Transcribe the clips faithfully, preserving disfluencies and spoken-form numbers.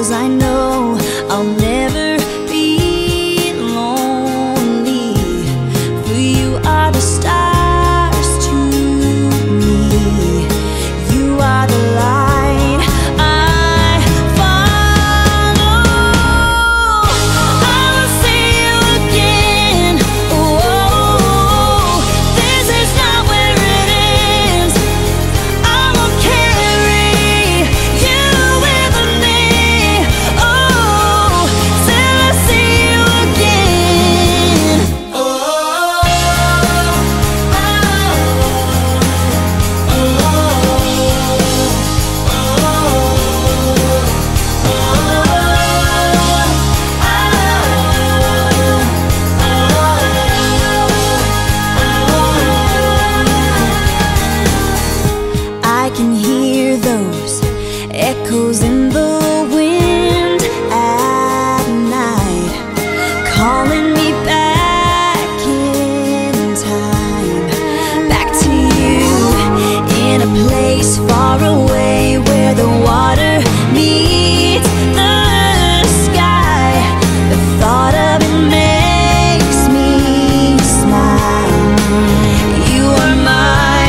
'cause I know I'll never be lonely. For you are the stars to me. You are the light I follow. I will see you again. Oh, this is not where it ends. I will carry you with me. Oh, till I see you again. Oh, oh, oh, I can hear those echoes in the wind at night, calling me back in time, back to you, in a place far away where the water meets the sky. The thought of it makes me smile. You are my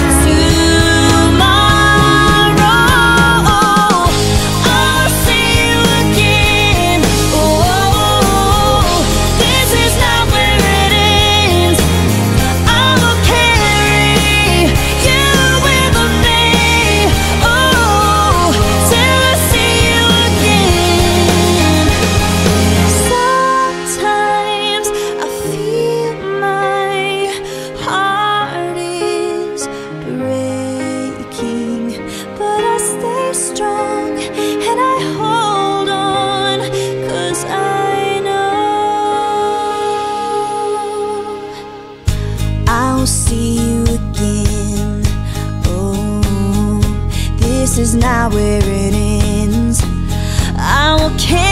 tomorrow. I'll see you again. Oh, this is not where it ends. I will carry you with me. Oh, till I see you again. Sometimes I feel my heart is breaking, but I stay strong and I hold on, 'cause I know I'll see you again. Oh, this is not where it ends. I will carry